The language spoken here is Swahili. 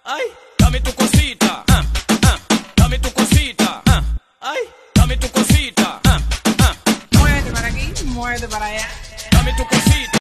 ay, dame tu cosita, dame tu cosita, ay, dame tu cosita, Muévete para aquí, muévete para allá. dame tu cosita.